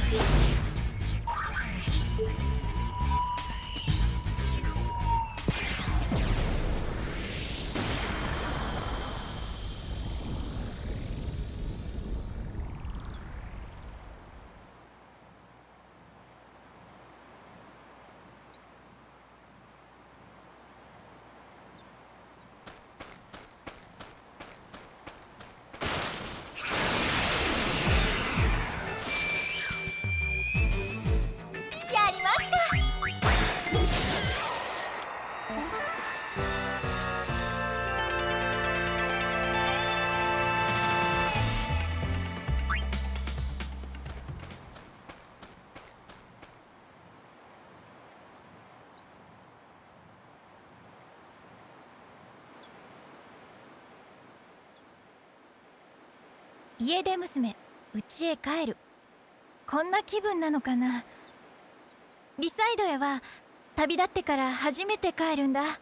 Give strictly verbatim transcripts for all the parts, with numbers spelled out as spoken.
家出娘、家へ帰る。こんな気分なのかな。ビサイドへは旅立ってから初めて帰るんだ。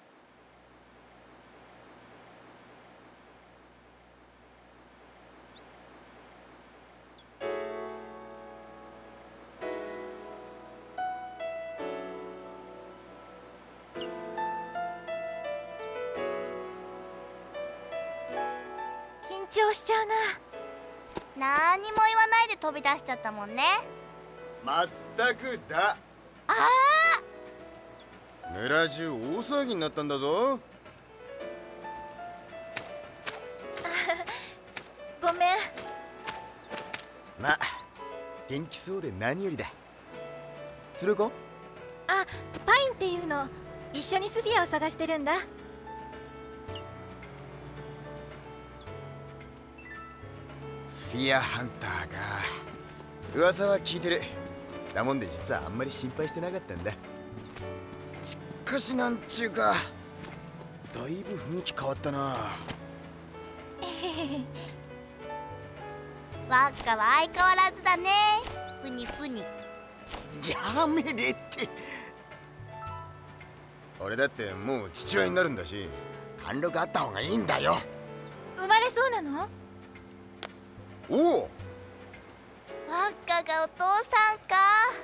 緊張しちゃうな。 なーにも言わないで飛び出しちゃったもんね。 まったくだ。 ああ、村中大騒ぎになったんだぞ。 ごめん。 ま、元気そうで何よりだ。それか？ あ、パインっていうの。一緒にスフィアを探してるんだ。 スフィアハンターか。噂は聞いてる。だもんで実はあんまり心配してなかったんだ。しかしなんちゅうか、だいぶ雰囲気変わったな。 ワッカは相変わらずだね。プニプニ。 やめれって。俺だってもう父親になるんだし、貫禄あった方がいいんだよ。 生まれそうなの？ おお。 ワッカがお父さんか。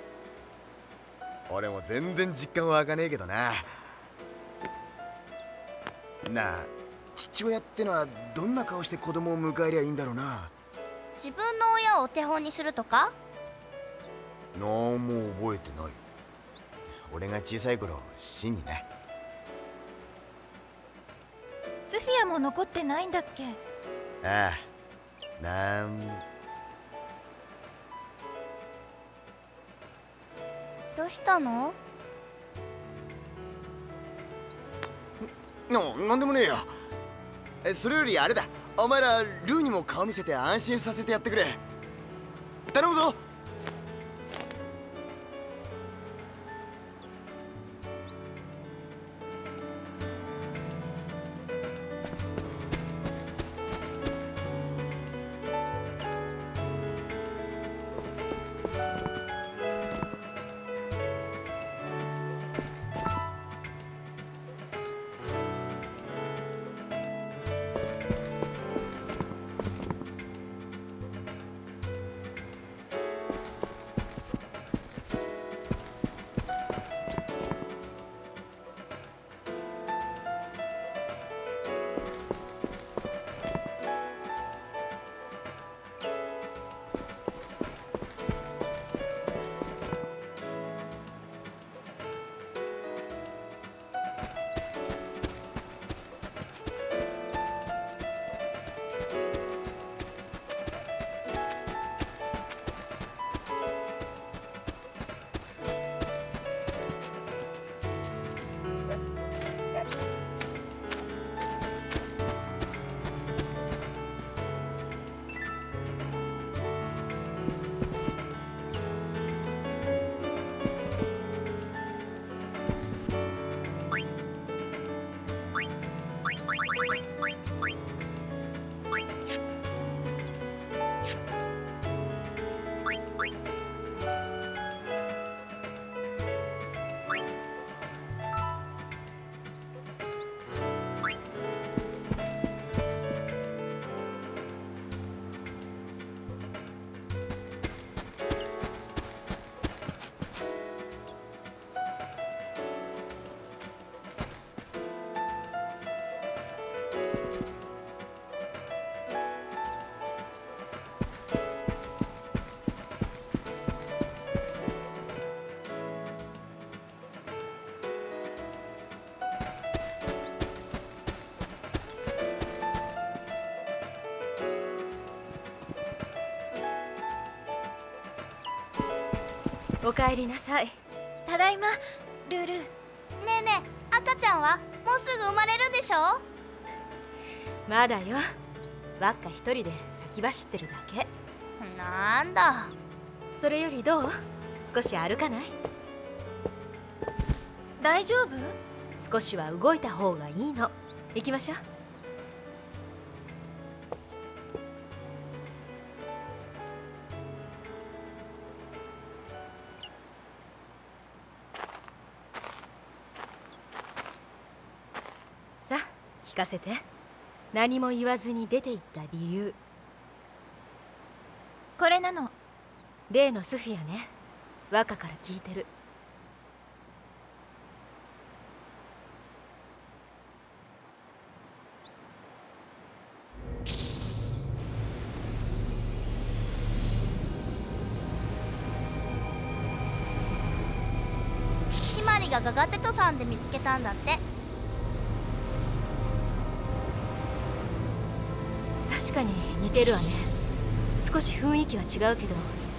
俺も全然実感は湧かねえけどな。なあ、父親ってのはどんな顔して子供を迎えりゃいいんだろうな。 自分の親をお手本にするとか？ なんも覚えてない。俺が小さい頃、死にな。 スフィアも残ってないんだっけ？ ああ、なんも。 どうしたの？ な、なんでもねえよ。え、それよりあれだ。お前らルーにも顔見せて安心させてやってくれ。頼むぞ。 おかえりなさい。 ただいまルール。 ねえねえ、赤ちゃんはもうすぐ生まれるんでしょ？ まだよ。ばっか一人で先走ってるだけ。 なんだ。 それよりどう？少し歩かない？ 大丈夫？ 少しは動いた方がいいの。行きましょう。さあ聞かせて。何も言わずに出て行った理由。 これなの。 例のスフィアね。若から聞いてる。 ひまりがガガゼトさんで見つけたんだって。 確かに似てるわね。少し雰囲気は違うけど。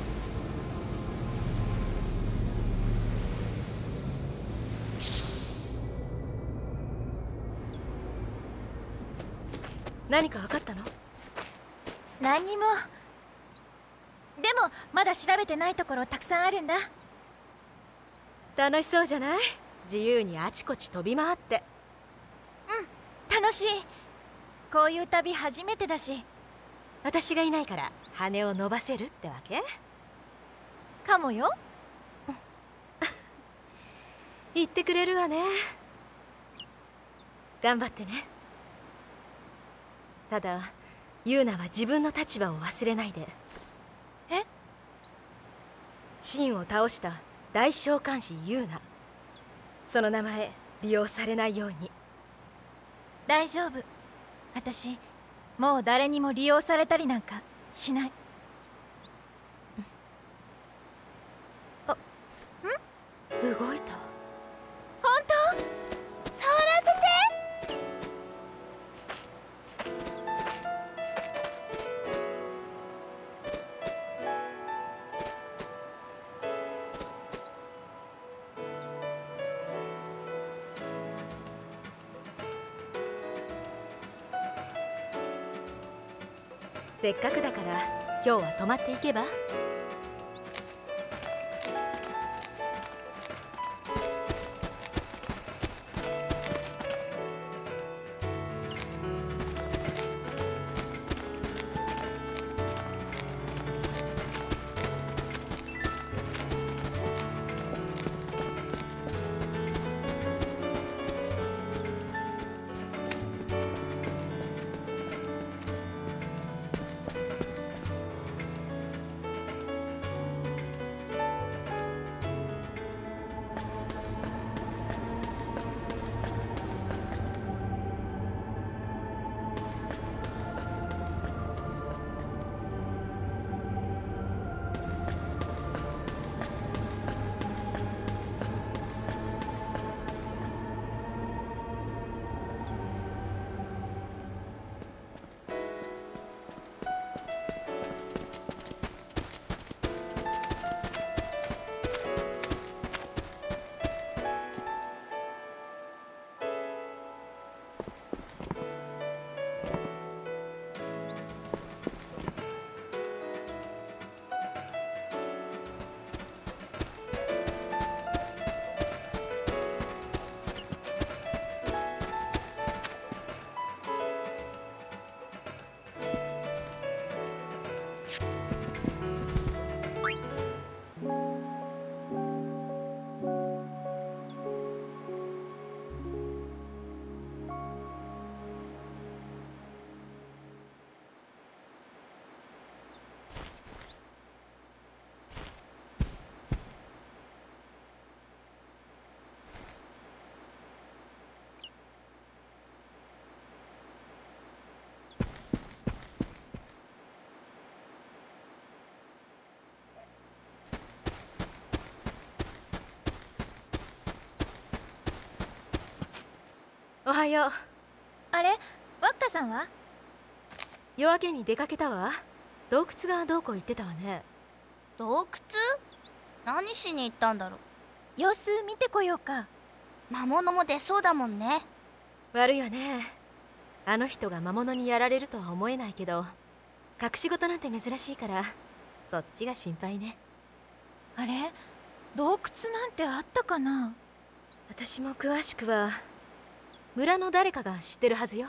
何か分かったの？ 何にも。でもまだ調べてないところたくさんあるんだ。 楽しそうじゃない？自由にあちこち飛び回って。 うん、楽しい。こういう旅初めてだし。 私がいないから羽を伸ばせるってわけ？ かもよ。 言ってくれるわね。頑張ってね。ただユーナは自分の立場を忘れないで。 え？ シンを倒した大召喚師ユーナ。その名前利用されないように。 大丈夫。私もう誰にも利用されたりなんかしない。あ、ん？ 動いた。 本当？ 触らせて。 せっかくだから今日は泊まっていけば？おはよう。 あれ、ワッカさんは？ 夜明けに出かけたわ。洞窟がどうこう言ってたわね。 洞窟？ 何しに行ったんだろう。 様子見てこようか。 魔物も出そうだもんね。 悪いよね。あの人が魔物にやられるとは思えないけど、隠し事なんて珍しいからそっちが心配ね。 あれ、洞窟なんてあったかな。 私も詳しくは村の誰かが知ってるはずよ。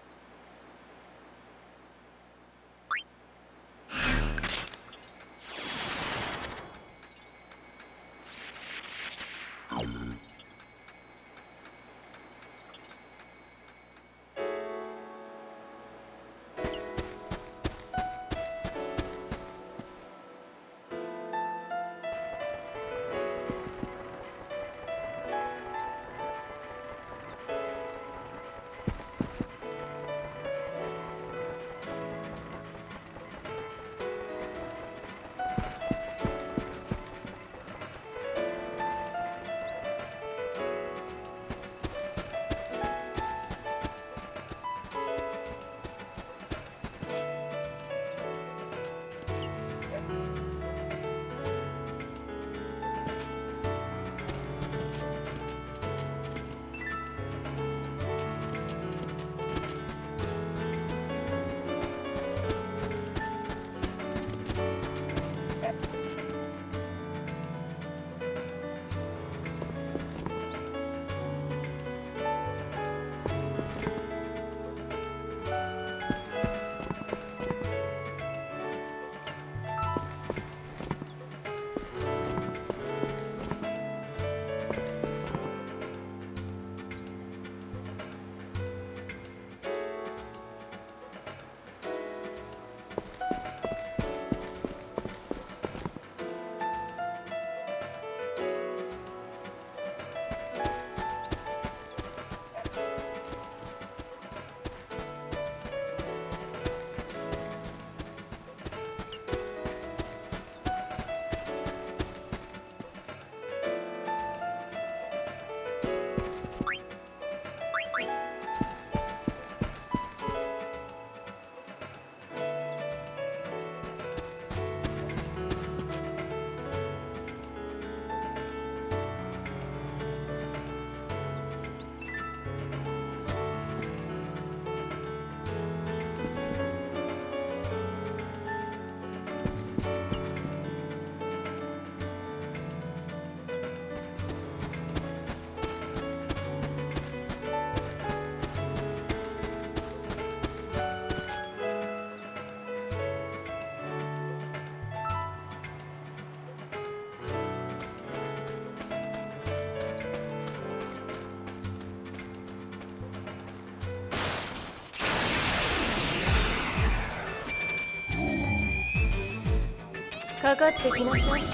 かかってきなさい。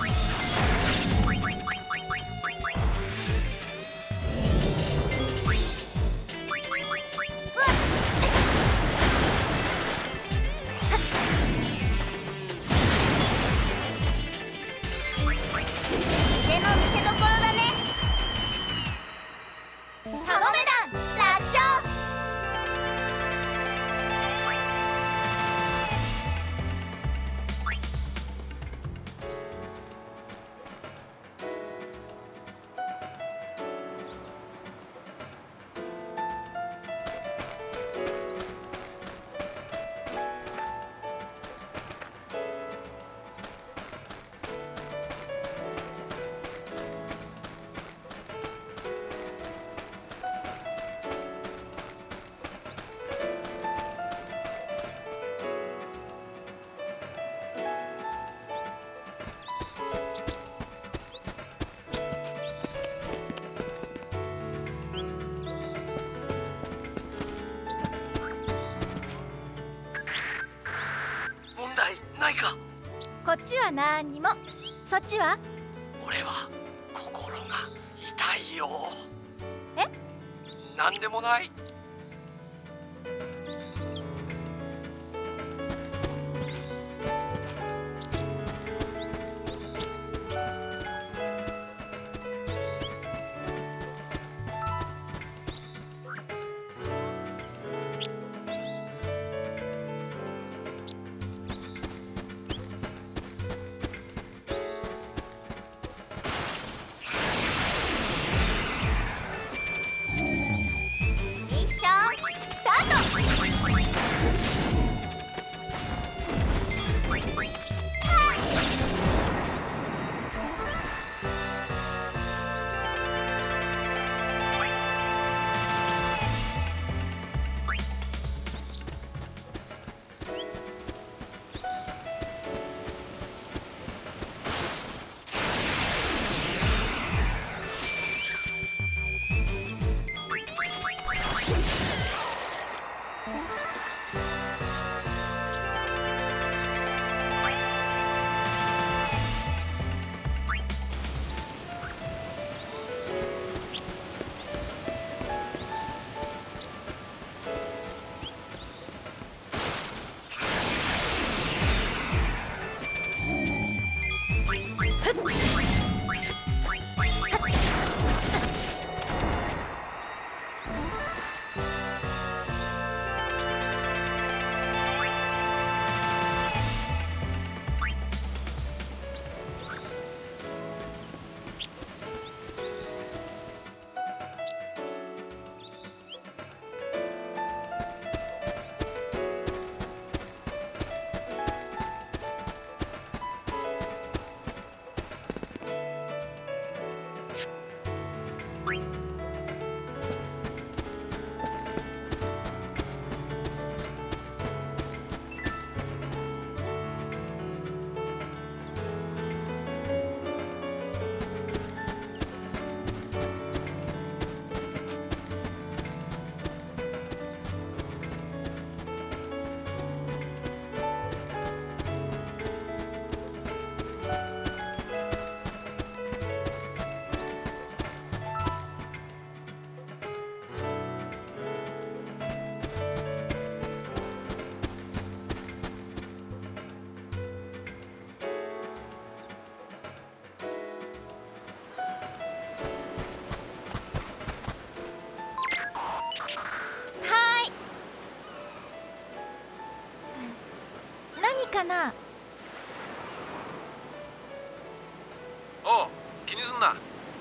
腕の見せ所だね。カモメ団楽勝。 こっちは何にも。そっちは？ 俺は心が痛いよ。 え？ なんでもない。 かな。 おう、気にすんな。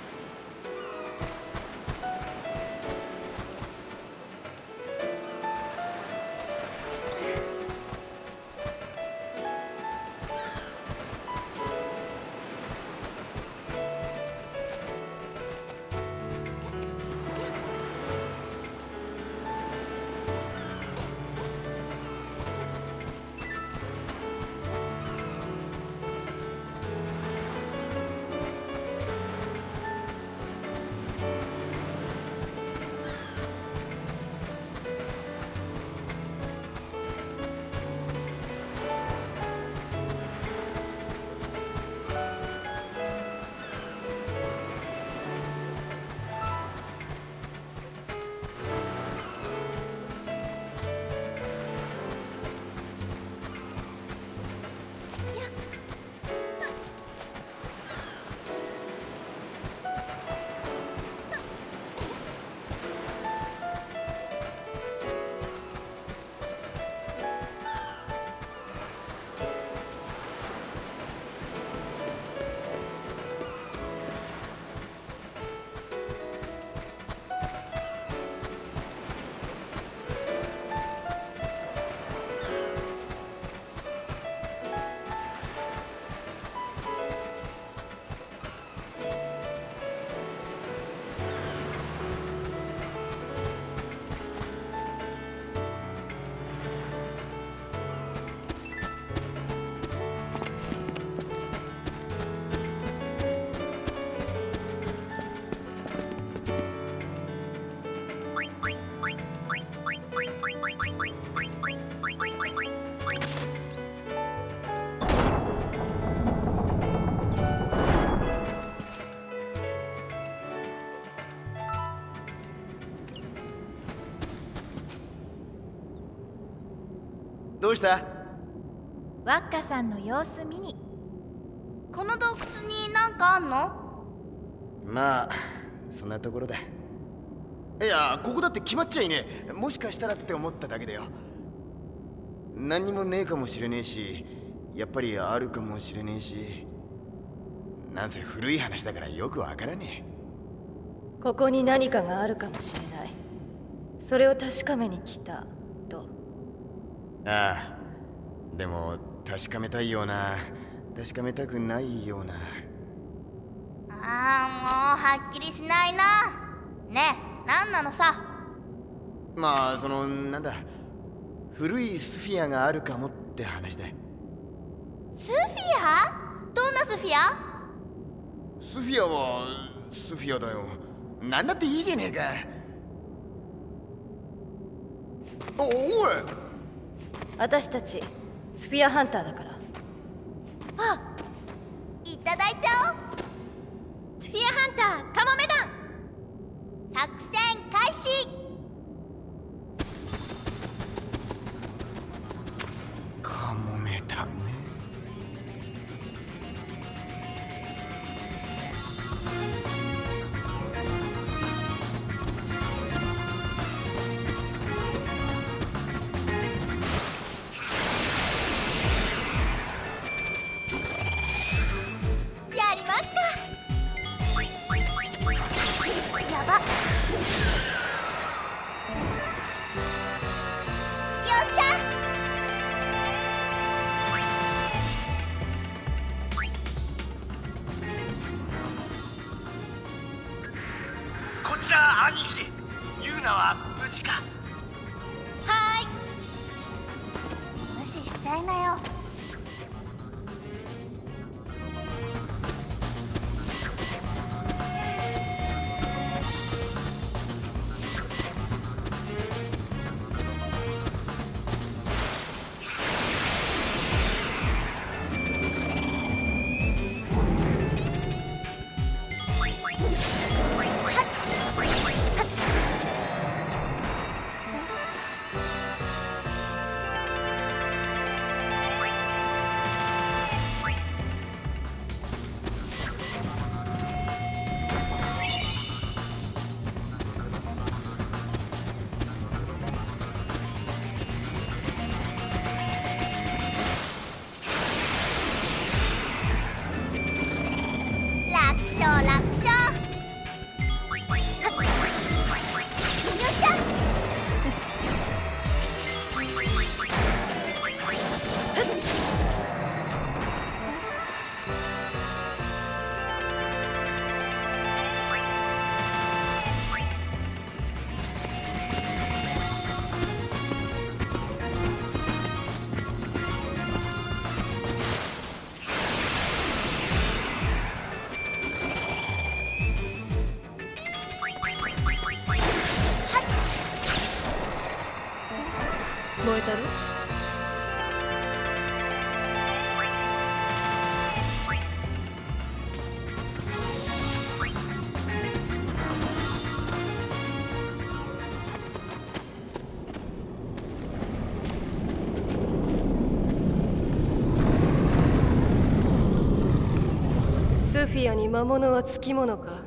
どうした？ ワッカさんの様子見に。 この洞窟に何かあんの？ まあそんなところだ。いや、ここだって決まっちゃいねえ。もしかしたらって思っただけだよ。何にもねえかもしれねえし、やっぱりあるかもしれねえし、なんせ古い話だからよくわからねえ。ここに何かがあるかもしれない。それを確かめに来たと。 ああ、でも確かめたいような、確かめたくないような。 ああ、もうはっきりしないな。ねえ、何なのさ。 まあそのなんだ、古いスフィアがあるかもって話だ。 スフィア？どんなスフィア？ スフィアはスフィアだよ。なんだっていいじゃねえか。おおい、 私たちスフィアハンターだから。 あ、いただいちゃおう。 スフィアハンターカモメ団作戦開始。 カモメだね。 やりますか。 やばっ。よっしゃ。 こちら兄貴、ユーナは無事か？ はーい。 無視しちゃいなよ。楽勝楽勝。よっしゃ。 燃えたる？スフィアに魔物はつきものか？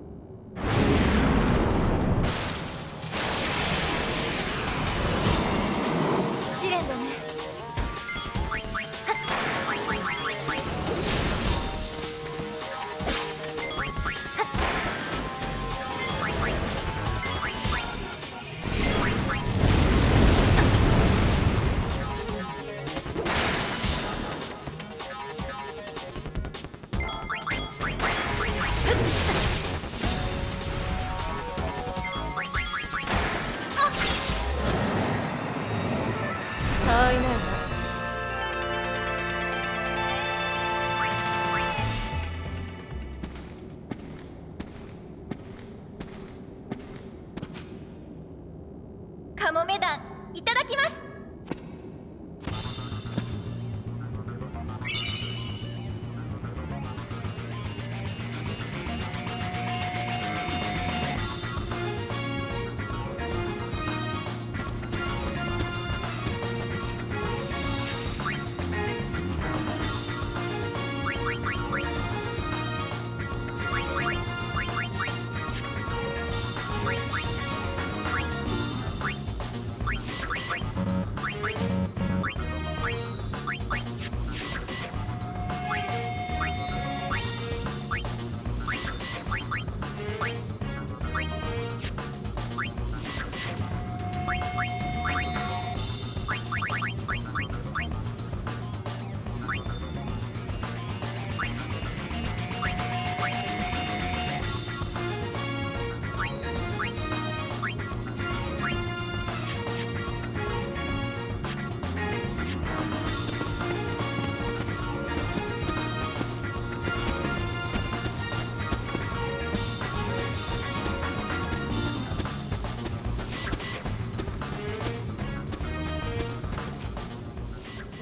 試練だね。 よっしゃ。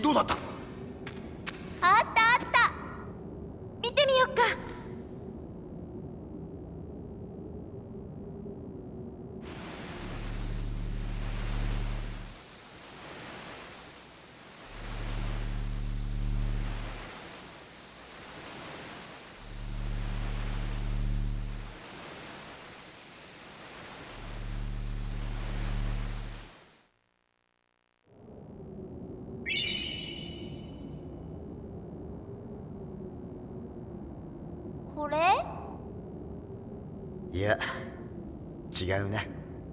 どうだった？ あったあった。 見てみよっか。 これ？ いや違うな。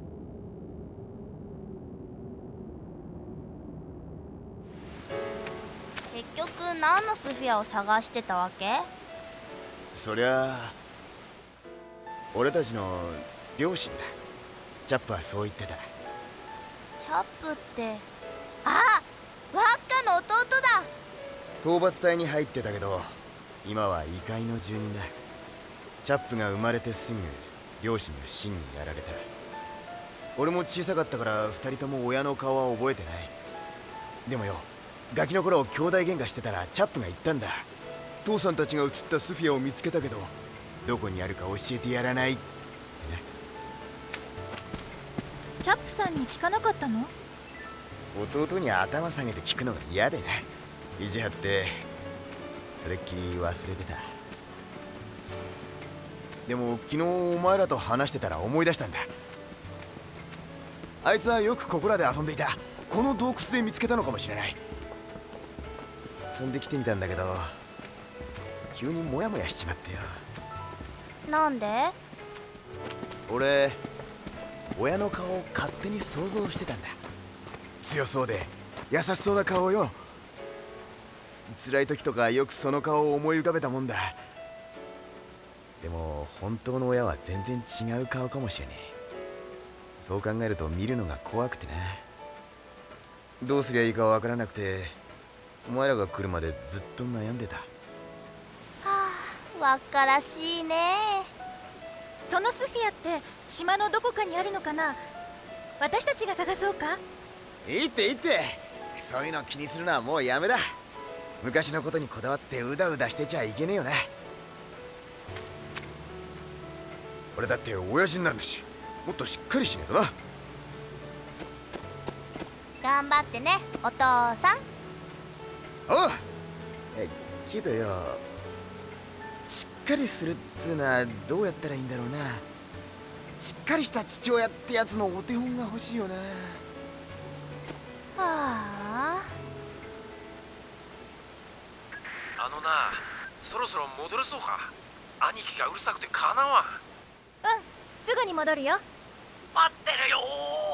結局何のスフィアを探してたわけ？ そりゃあ俺たちの両親だ。チャップはそう言ってた。 チャップって、あ、ワッカの弟だ。 討伐隊に入ってたけど今は異界の住人だ。チャップが生まれてすぐ両親が死にやられた。俺も小さかったから二人とも親の顔は覚えてない。でもよ、ガキの頃兄弟喧嘩してたらチャップが言ったんだ。父さんたちが写ったスフィアを見つけたけどどこにあるか教えてやらないってな。 チャップさんに聞かなかったの？ 弟に頭下げて聞くのが嫌でな。意地張ってそれっきり忘れてた。でも昨日お前らと話してたら思い出したんだ。あいつはよくここらで遊んでいた。この洞窟で見つけたのかもしれない。そんで来てみたんだけど急にモヤモヤしちまってよ。 なんで？ 俺親の顔を勝手に想像してたんだ。強そうで優しそうな顔よ。辛い時とかよくその顔を思い浮かべたもんだ。でも本当の親は全然違う顔かもしれねえ。そう考えると見るのが怖くてな。どうすりゃいいかわからなくてお前らが来るまでずっと悩んでた。 はあ、わっからしいね。 そのスフィアって島のどこかにあるのかな？私たちが探そうか？ いいっていいって。そういうの気にするのはもうやめだ。昔のことにこだわってうだうだしてちゃいけねえよな。俺だって親父になるんだしもっとしっかりしねえとな。 頑張ってねお父さん。 おう。えけどよ、しっかりするっつうのはどうやったらいいんだろうな。しっかりした父親ってやつのお手本が欲しいよな。 はあ。 あのな、そろそろ戻れそうか？兄貴がうるさくてかなわん。 うん、すぐに戻るよ。 待ってるよー。